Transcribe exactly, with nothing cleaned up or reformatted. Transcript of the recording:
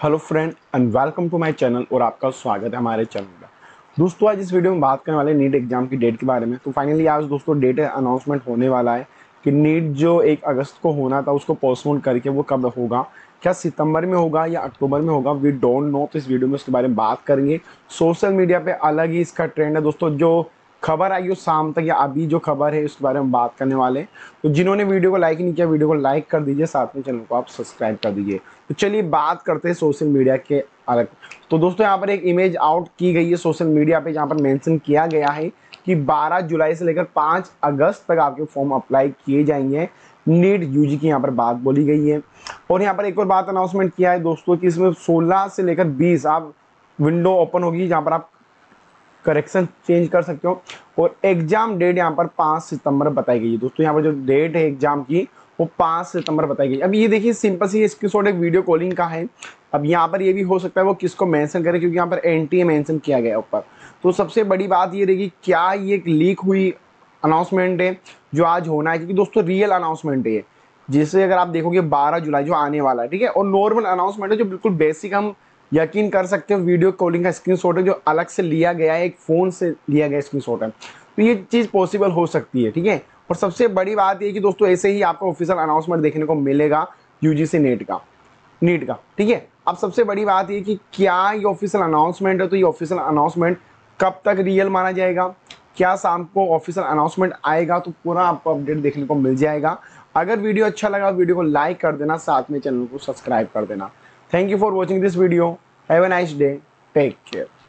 Hello friend and welcome to my channel और आपका स्वागत है हमारे चैनल पर। दोस्तों आज इस वीडियो में बात करने वाले नीट एग्जाम की डेट के बारे में। तो फाइनली आज दोस्तों डेट अनाउंसमेंट होने वाला है कि नीट जो एक अगस्त को होना था उसको पोस्टपोन करके वो कब होगा, क्या सितंबर में होगा या अक्टूबर में होगा, वी डोंट नो। तो इस वीडियो में उसके बारे में बात करेंगे। सोशल मीडिया पे अलग ही इसका ट्रेंड है दोस्तों। जो खबर आई हो शाम तक या अभी जो खबर है उसके बारे में बात करने वाले हैं। तो जिन्होंने वीडियो को लाइक नहीं किया वीडियो को लाइक कर दीजिए, साथ में चैनल को आप सब्सक्राइब कर दीजिए। तो चलिए बात करते हैं सोशल मीडिया के अलग। तो दोस्तों यहाँ पर एक इमेज आउट की गई है सोशल मीडिया पे, जहाँ पर मेंशन किया गया है कि बारह जुलाई से लेकर पाँच अगस्त तक आपके फॉर्म अप्लाई किए जाएंगे। नीट यूजी की यहाँ पर बात बोली गई है। और यहाँ पर एक और बात अनाउंसमेंट किया है दोस्तों कि इसमें सोलह से लेकर बीस आप विंडो ओपन होगी जहाँ पर आप करेक्शन चेंज कर सकते हो। और एग्जाम डेट यहाँ पर पाँच सितंबर बताई गई है दोस्तों। यहाँ पर जो डेट है एग्जाम की वो पाँच सितंबर बताई गई। अब ये देखिए सिंपल सी स्क्रीनशॉट एक वीडियो कॉलिंग का है। अब यहाँ पर ये भी हो सकता है वो किसको मेंशन करे, क्योंकि यहाँ पर एनटीए मेंशन किया गया ऊपर। तो सबसे बड़ी बात ये रहेगी क्या ये एक लीक हुई अनाउंसमेंट है जो आज होना है, क्योंकि दोस्तों रियल अनाउंसमेंट है। जिससे अगर आप देखोगे बारह जुलाई जो आने वाला है, ठीक है। और नॉर्मल अनाउंसमेंट है जो बिल्कुल बेसिक हम यकीन कर सकते हो। वीडियो कॉलिंग का स्क्रीनशॉट है जो अलग से लिया गया है, एक फ़ोन से लिया गया स्क्रीनशॉट है। तो ये चीज़ पॉसिबल हो सकती है, ठीक है। और सबसे बड़ी बात ये कि दोस्तों ऐसे ही आपको ऑफिशियल अनाउंसमेंट देखने को मिलेगा यूजीसी नेट का नीट का, ठीक है। अब सबसे बड़ी बात ये कि क्या ये ऑफिशियल अनाउंसमेंट है, तो ये ऑफिशियल अनाउंसमेंट कब तक रियल माना जाएगा, क्या शाम को ऑफिशियल अनाउंसमेंट आएगा, तो पूरा आपको अपडेट देखने को मिल जाएगा। अगर वीडियो अच्छा लगा वीडियो को लाइक कर देना, साथ में चैनल को सब्सक्राइब कर देना। Thank you for watching this video. Have a nice day, take care.